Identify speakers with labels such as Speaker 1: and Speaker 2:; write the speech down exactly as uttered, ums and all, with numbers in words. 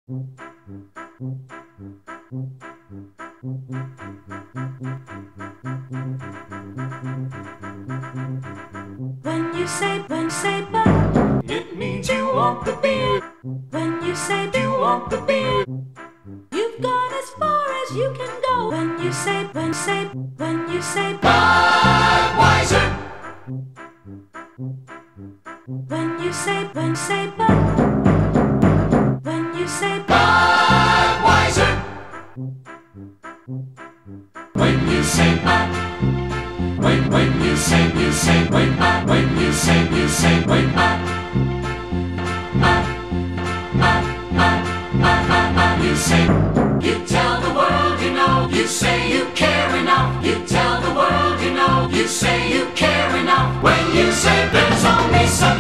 Speaker 1: When you say, when say but,
Speaker 2: it means you want the beer.
Speaker 1: when you say
Speaker 2: You want the beer.
Speaker 1: you've gone as far as you can go. When you say, when say, when you say
Speaker 2: Budweiser.
Speaker 1: when you say, when say but, when you say
Speaker 2: Budweiser. When you say but, when when you say you say when but, when you say you say when but, but but but but but but you say, you tell the world you know, you say you care enough, you tell the world you know, you say you care enough. When you say there's only some